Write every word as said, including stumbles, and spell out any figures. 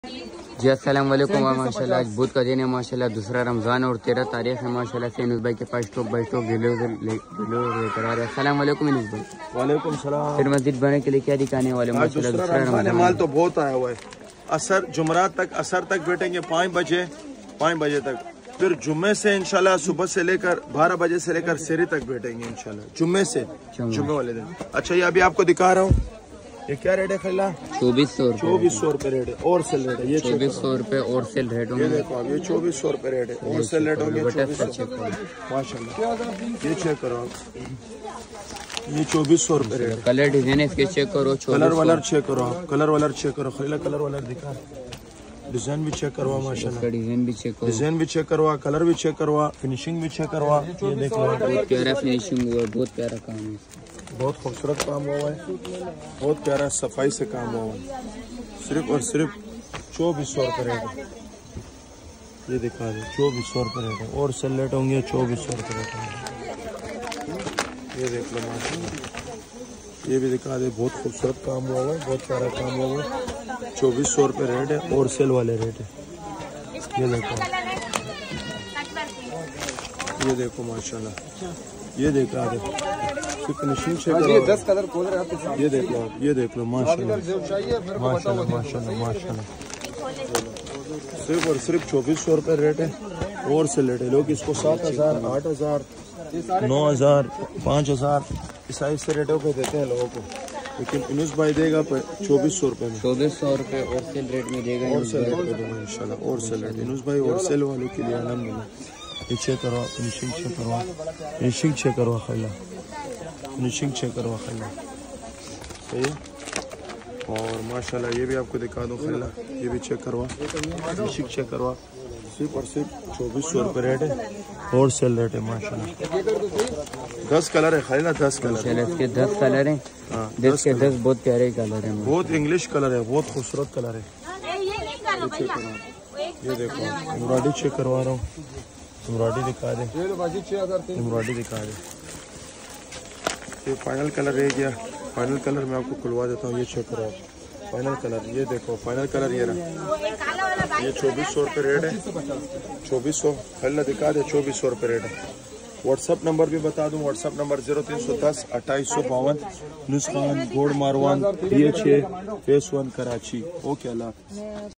जी अस्सलाम वालेकुम माशाल्लाह। आज बुध का दिन है माशाल्लाह, दूसरा रमज़ान और तेरह तारीख है माशाल्लाह से यूनुस भाई के पास स्टॉक बाई स्टॉक डिलीवर लेकर आ रहे हैं। अस्सलाम वालेकुम यूनुस भाई। वालेकुम सलाम। फिर मस्जिद बनने के लिए क्या दिखाने वाले माशाल्लाह? दूसरा रमज़ान माल तो बहुत आया हुआ है। असर जुमरात तक असर तक बैठेंगे पाँच बजे पाँच बजे तक, फिर जुम्मे से इंशाल्लाह सुबह से लेकर बारह बजे से लेकर सेरी तक बैठेंगे इंशाल्लाह जुम्मे से जुम्मे वाले दिन। अच्छा ये अभी आपको दिखा रहा हूँ, ये क्या रेट है खिला? चौबीस सौ चौबीस सौ रुपए रेट है और सेल रेट है। ये चौबीस सौ रुपए और सेल रेट ये देखो आप, ये चौबीस सौ रुपए रेट है और सेल रेट होंगे माशाल्लाह। ये चेक करो आप, ये चौबीस सौ रुपए रेट है। कलर डिजाइन इसके चेक करो, कलर वालर चेक करो आप, कलर वालर चेक करो। खिला कलर वालर दिखा, डिजाइन भी चेक करवा माशाल्लाह, डिजाइन भी चेक करो, डिजाइन भी चेक करवा, कलर भी चेक करवा, फिनिशिंग भी चेक करवा। ये देख लो बहुत प्यारा फिनिशिंग हुआ है, बहुत प्यारा काम है, बहुत खूबसूरत काम हुआ है, बहुत प्यारा सफाई से काम हुआ है। सिर्फ और सिर्फ चौबीस सौ रुपये रेट है। ये दिखा दे चौबीस सौ रुपये रेट है और सेल रेट होंगे चौबीस सौ रुपये रेट होंगे। ये देख लो माशाल्लाह, ये भी दिखा दे, बहुत खूबसूरत काम हुआ है, बहुत प्यारा काम हुआ है। चौबीस सौ रुपये रेट है और सेल वाले रेट है। ये देखो, ये देखो माशाल्लाह, ये देखा दे फिनिशिंग चेक करो। दस कलर खोल रहे हैं, ये देख लो आप, ये देख लो माशाल्लाह माशाल्लाह माशाल्लाह माशाल्लाह। सिर्फ और सिर्फ चौबीस सौ रुपये रेट है और सेल रेट है। लोग इसको सात हजार आठ हजार नौ हजार पाँच हजार इस साइज से रेटों पे देते हैं लोगों को, लेकिन यूनुस भाई देगा चौबीस सौ रुपये में, चौबीस सौ रुपये और सेल रेट में देगा और सेल रेट पे देगा इंशाल्लाह। और सेल रेट यूनुस भाई और सेल वालों के लिए अलहमदुलिल्लाह। ये चेक करवा, फिनिशिंग चेक करवा, फिनिशिंग चेक करवा खैला, फिनिशिंग चेक करवा खैला, सही है। और माशाल्लाह ये भी आपको दिखा दूँ खैला, ये भी चेक करवा, फिनिशिंग चेक करवा। सिर्फ और सिर्फ चौबीस सौ रुपये रेट है और सेल रेट है माशाल्लाह। दस कलर है खैला, दस कलर इसके दस कलर हैं। हाँ दस के दस बहुत प्यारे कलर हैं, बहुत इंग्लिश कलर है, बहुत खूबसूरत कलर है। ये देखो एम्ब्रॉयडरी चेक करवा रहा हूँ, एम्ब्रॉयडरी दिखा दे, एम्ब्रॉयडरी दिखा दे। ये फाइनल कलर रह गया, फाइनल कलर मैं आपको खुलवा देता हूँ। ये चेक करो आप, फाइनल कलर, ये देखो फाइनल कलर ये रहा। ये चौबीस सौ रुपये रेट है, चौबीस सौ खल्ला दिखा दे, चौबीस सौ रुपये रेट है। व्हाट्सअप नंबर भी बता दूं, व्हाट्सअप नंबर जीरो तीन सौ दस अट्ठाईस सौ बावन, नुस्खान गोड़ मारवान, D H A phase one Karachi. Okay Allah.